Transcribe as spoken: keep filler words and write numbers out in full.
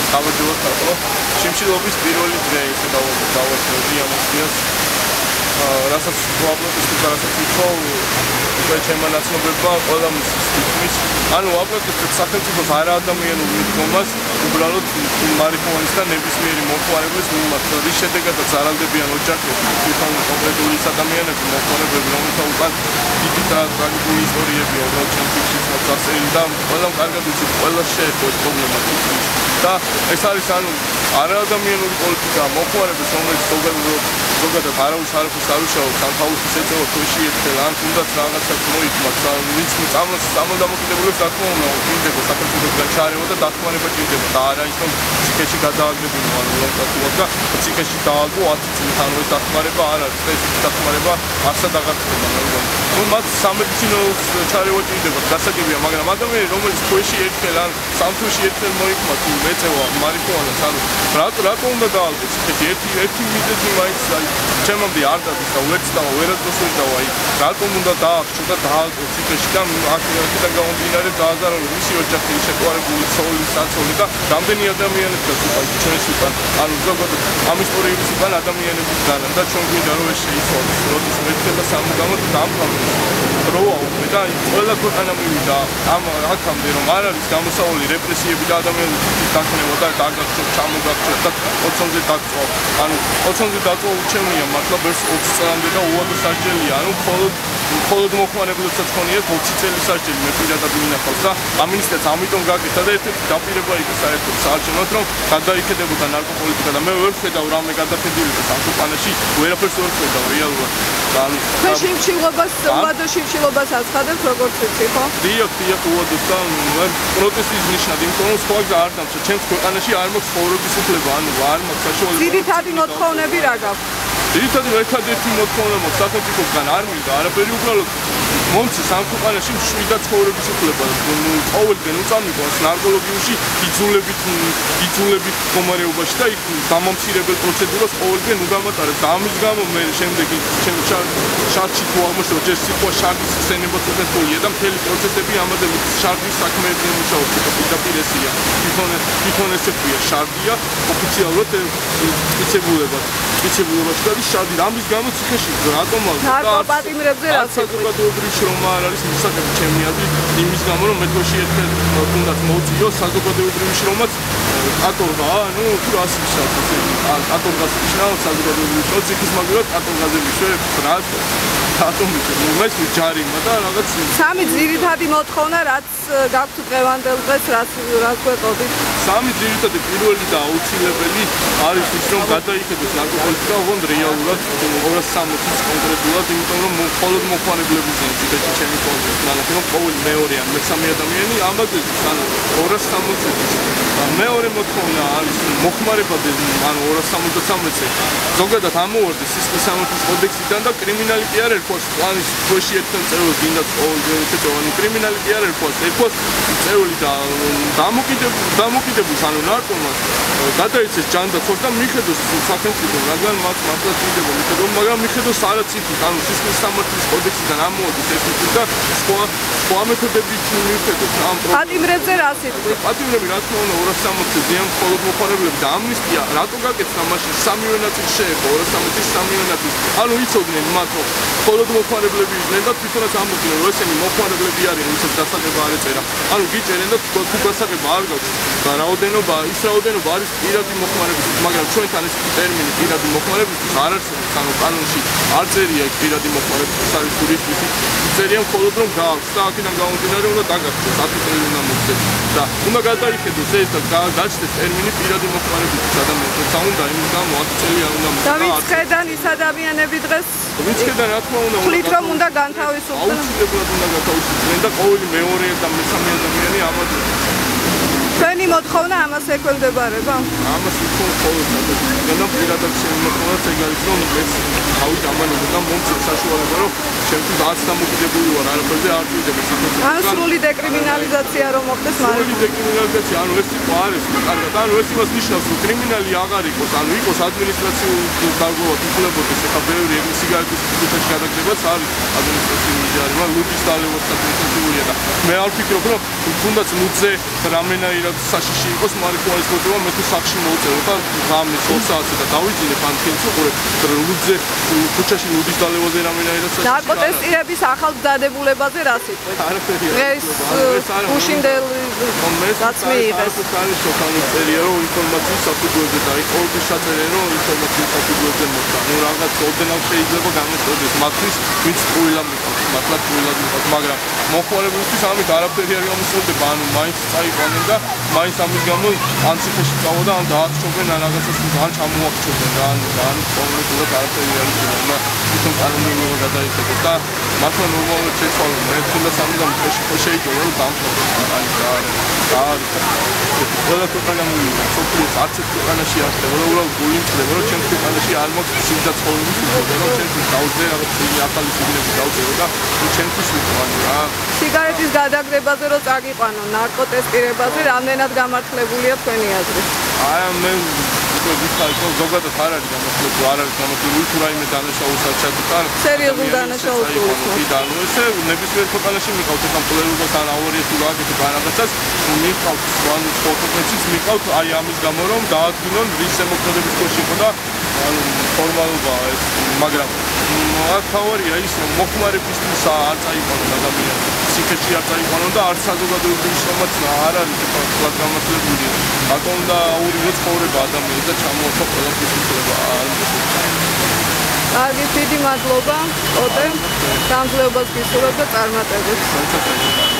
გამარჯობა ხალხო. Შემშილობის პირველი დღე ისე დავასრულე ამას დღეს. რასაც ვაპლოდებ თუ რასაც ვთქვა, უკვე ჩემმა ნაცნობებმა ყველა მის ანუ ვაპლოდებ სახელმწიფოს არა ადამიანურ მიდგომას, უბრალოდ მარიხუანის და ნებისმიერი მომხმარებლის მიმართ, რის შედეგადაც არალდებიან ოჯახები, თვითონ კონკრეტული ადამიანები, მომხმარებლები, რომელთა უკან დიდი ტრაგედიული ისტორიებია, უბრალოდ ჩემთვის წასული და ყველამ კარგად იცის ყველა შეეხო ეს პრობლემა და ეს არის ანუ არაადამიანური პოლიტიკა მომხმარებლის, რომელიც ზოგადად არავის არაფერს არ უშავებს, ან თავისთვის ეწევა თვეში ერთხელ, ან თუნდაც რაღაცას მოიწმას, ვინც წარმოდამოკიდებულებს რა თქმა უნდა ჭირდება სახელმწიფოსგან ჩარევა და დახმარება ჭირდება და არა ის რომ ციხეში გადააგდებინო, ანუ რომ თქვა და ციხეში დააგო ათი წლით, ანუ ეს დახმარება არ არის, ეს დახმარება არსად აღარ ხდება, მაგრამ ნუ მათ სამედიცინო ჩარევა ჭირდება, გასაგებია, მაგრამ ადამიანი რომელიც თვეში ერთხელ ან სამ თვეში ერთხელ მოიწმა თუ ეწევა მარიხუანას, ანუ რატო რატო უნდა დააგო ციხეში ერთი ერთი მიზეზი მაინც ჩემამდე არ დადის და ვერცდავა, ვერასდროს ვერ დავა, აი რატომ უნდა დაახშო და დააგო ციხეში და აქედან გამომდინარე დააზარო მისი ოჯახი, შეყვარებული ცოლი, საცოლი და რამდენი ადამიანებსაც უკან ჩვენს უკან, ანუ ზოგადად ამ ისტორიების უკან ადამიანების განან და ჩვენ გვინდა რომ ეს შეიცვალოს, როდის მერცხელ და სამუდამოდ დამყარდეს დროა უკვე და ყველა ქვეყანა მივიდა ამ აქამდე რომ არ არის გამოსავალი რეპრესიები და ადამიანების დაქნება და დაგახშო, ჩამოგახშო და ოცონზე დაწვა, ანუ ოცონზე დაწვა უჩვენია მართლა ბერს ოცი წლამდე და უადო სასჯელია, ანუ მხოლოდ მხოლოდ მოხმარებლებსაც ხონიათ ოცი წელი სასჯელი მე პირადად მინახავს და ამინისტრიაც ამიტომ გაკეთა და ერთ-ერთი დაპირება იყო საერთოდ საარჩევნოდ რომ გადაიქედებოდა ნარკოპოლიტიკა და მე ვერ ხედავ რამე გადახედულიყო სამწუხაროში ვერაფერს ვერ ხედავ რეალურად და ანუ და შიმშილობას უადო შიმშილობას აცხადებს როგორც ვიცი ხო? დიახ დიახ უადოს და პროტესტის ნიშნად იმიტომ რომ სხვა გზა არ დამჭა ჩემს ქვეყანაში არ მაქვს ცხოვრების უფლება ანუ არ მაქვს საშუალება ძირითადი მოთხოვნები რა გაქვს? ძირითადად ერთადერთი მოთხოვნა მაქვს სახელმწიფოსგან არ მინდა არაფერი უბრალოდ მომცეს ამ ქვეყანაში მშვიდად ცხოვრების უფლება ყოველდღე უწამიყოს ნარკოლოგიურში იძულებით იძულებით მდგომარეობაში და იქ გამომცირებელ პროცედურას ყოველდღე ნუ გამატარებ და ამის გამო მე შემდეგი ჩემ შარდში თუ აღმოჩნდა ჯერ სიტყვა შარდის ხსენება უწესრიგია და მთელი პროცესები ამაზე შარდის საქმეებზე მუშაობს პირდაპირესია თვითონ თვითონ ესე ქვია შარდია ოფიციალურად მიწებულება მიწებულებაში და შარდი ამის გამო ციხეში რატომ აქვს და ნარკოპატიმრებზე რა საზოგადოებრივი შრომა არ არის მისაღები ჩემი აზრით იმის გამო რომ მე თოში ერთხელ თუნდაც მოვწიო საზოგადოებრივი შრომაც კატორღაა ანუ თუ რას ისაუბრებს კატორღას ნიშნავს საზოგადოებრივი შრომა ციხის მაგალითად კატორღაზე მიშვებს რას რატომ მის ჯარიმა და რაღაც სამი ძირითადი მოთხოვნა რაც გაქვთ დღევანდელ დღეს რას რას გვეტყოდით სამი ძირითადი პირველი და აუცილებელი არის ის რომ გადაიხედოს ნარკოპოლიტიკა ოღონდ რეალურად ორას სამოცი კონკრეტულად იმიტომ რომ მხოლოდ მოხმარებლების ზეცი ჩემი კონკრეტულად მაგრამ რომ ყოველ მეორე ან მესამე ადამიანი ამაზე ანუ ორას სამოცი მეორე მოთხოვნა არის მოხმარებადეს ანუ ორას სამოცდასამეცი ზოგადად ამოვარდეს სისხლის სამართლის კოდექსიდან და კრიმინალი კი არ ერქვა ანუ თვეში ერთხელ წევრს გინდა ყოველდღე ანუ კრიმინალი კი არ ერქვა ერქვა წეული და დამოკიდებული დამოკიდებული ანუ ნარკომანს გადაიცეს ჯანდაცვას და მიხედოს სახელმწიფო რადგან მათ მართლა ჭირდება მიხედოს მაგრამ მიხედოს არა ციფრით ანუ სისხლის სამართლის კოდექსიდან ამოვარდეს ეს და სხვა სხვა მეთოდებით მიხედოს ამ პატიმრებზე რა სიტყვით პატიმრები რა თქმა უნდა ორას სამოცი ზიან მხოლოდ მოხმარებლები და ამნისტია რატო გაკეთდა მაშინ სამივე ნაწილი შეეხო ორას სამოცი სამივე ნაწილი ანუ იცოდნენ მათ რომ მხოლოდ მოხმარებლები იყვნენ და თვითონაც ამბობდნენ რომ ესენი მოხმარებლები არიან ვისაც დასაღება არ ეწერა ანუ გიჭერენ და თუ დასაღება არ გაქვს და რაოდენობა ის რაოდენობა არის პირადი მოხმარებისთვის მაგრამ ჩვენთან ეს ტერმინი პირადი მოხმარებისთვის არ არსებობს ანუ კანონში არ წერია ეს პირადი მოხმარებისთვის არის ტურისტი წერია მხოლოდ რომ გააქვს და აქედან გამომდინარე უნდა დაგახსნას ათი წელი უნდა მოხდეს და უნდა გადაიხედოს ეს და გაჩნდეს ტერმინი პირადი მოხმარებისთვის ადამიანს და უნდა იმის გამო ათი წელი არ უნდა და ვინც ხედან ის ადამიანები დღეს ვინც ხედან რა თქმა უნდა ხლით რომ უნდა განთავისუფლდნენ აუცილებლად უნდა განთავისუფლდნენ და ყოველი მეორე და მესამე ადამიანი ამაზე ჩვენი მოთხოვნა ამას ექვემდებარება? ამას ვთქვი ყოველთვის. და პირადად შემოხმაროთ ეგ არის რომ ეს თავი დამანობა და მომწონს საშუალება რომ ჩემთვის არც დამოკიდებული ვარ არაფერზე არ ჭირდება საქართველოს. ან სრული დეკრიმინალიზაცია რომ მოხდეს მაგრამ სრული დეკრიმინალიზაცია ანუ ეს იყო არის კარგად ანუ ეს იმას ნიშნავს რომ კრიმინალი აღარ იყოს ანუ იყოს ადმინისტრაციულ დარღვევად იხლებოდეს ეხა ბევრი ეგ სიგარეტის კუთხეში გადაგდებაც არის ადმინისტრაციული ჯარი მაგრამ ლუდის დალევაც ადმინისტრაციულია და მე არ ვფიქრობ რომ თუნდაც ლუდზე რამენაირად კარგად საშიში იყოს, მარიხუანის მოძრაობა მე თუ სახში მოვწერო და ღამეს ორ საათზე და დავიძინებ ან თქვენ უყურებ ლუდზე ქუჩაში ლუდის დალევაზე რამენაირად საშიში ნარკოტესტირების ახალ დადებულებაზე რა სიტყვით? ეს უშინდელ რაც მიიღეს. არის სოფანის წერია რომ ინფორმაციის საფუძველზე და ყოველთვის ჩაწერე რომ ინფორმაციის საფუძველზე მოხდა. ნუ რაღაც ოდნავ შეიძლება გამოსწორდეს მათთვის ვინც ყვილა მიყავს, მართლა ყვილად მიყავს, მაგრამ მოხმარებელთვის ამით არაფერი არ გამოსწორდება, ანუ მაინც წაიყვანენ და მაინც ამის გამო ან ციხეში წავა და ან დაახრჩობენ ან რაღაცას ან ჩამოახრჩობენ და ან ან კონკრეტულად არაფერი არ იქნება, თვითონ კანონმდებლობა გადაიხადოს და მართლა ნორმალურად შეცვალონ. მე თუნდაც ამიტომ შეიძლება რომ დამთავრდეს არის და და ყველა ქვეყანა მივიდა, სოფლის არც ერთ ქვეყანაში არ ხდება, უბრალოდ გულიმწდება, რომ ჩემს ქვეყანაში არ მოხდეს სიძა ცხოვრების უბრალოდ, რომ ჩემთვის დავძე რაღაც ახალი სიგნალები დავწერო და ჩემთვის ვიყვანი რა. სიგარეტის გადაგდებაზე რომ წაგიყვანო, ნარკოტესტირებაზე რამდენად გამართლებულია თქვენი აზრი? აი მე უკვე ვიხარ, რომ ზოგადად არ არის გამართლებული, არ არის გამართლებული თუ რაიმე დანაშაულსაც ჩადთან. სერიოზულ დანაშაულს უსმენთ. და ნუ ესე ნებისმიერ ქვეყანაში მიყავთ ამ პოლერობას ან აუარიას თუ რაღაცა განაცხადებს, მიყავთ სვან ფოტოთეციც მიყავთ აი ამის გამო რომ დაადგინონ რის ზემოქმედების ქვეშ იყო და ანუ ფორმალობაა ეს, მაგრამ აქ თავარია ის რომ მოხმარებისთვის არ წაიყვანონ ადამიანს, ციხეში არ წაიყვანონ და არც საზოგადოებრივი შრომაც არ არის თქვა გამართლებული. აკონ და აურივო ცხოვრება ადამიანს და ჩამოაყო ყველაფრის უცვლება არ კარგი, დიდი მადლობა, ოტე, გამძლეობას გისურვებ და წარმატებებს.